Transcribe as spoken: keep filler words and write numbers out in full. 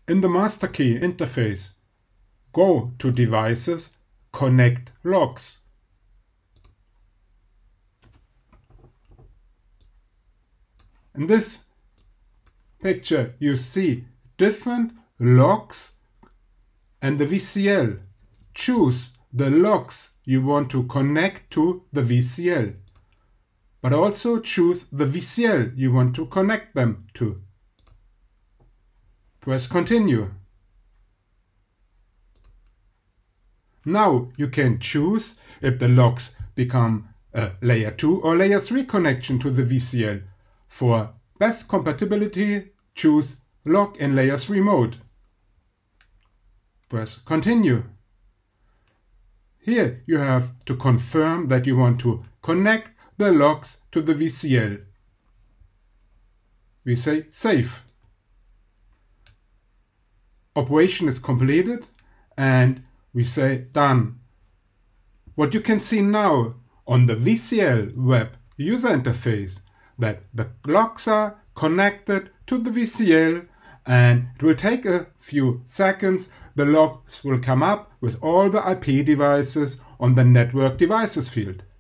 In the master key interface, go to Devices, Connect Logs. In this picture you see different logs and the V C L. Choose the logs you want to connect to the V C L, but also choose the V C L you want to connect them to. Press Continue. Now you can choose if the logs become a layer two or layer three connection to the V C L. For best compatibility, choose Log in Layer three mode. Press Continue. Here you have to confirm that you want to connect the logs to the V C L. We say Save. Operation is completed and we say Done. What you can see now on the V C L web user interface, that the logs are connected to the V C L, and it will take a few seconds. The logs will come up with all the I P devices on the network devices field.